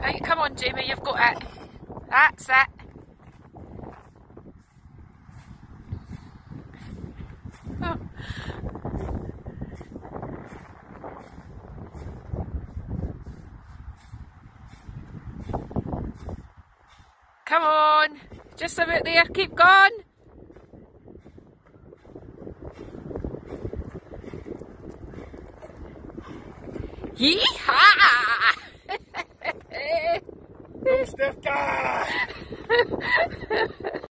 Right, come on, Jamie, you've got it. That's it. Oh. Come on, just about there, keep going. Yee-haw! Fullsterker!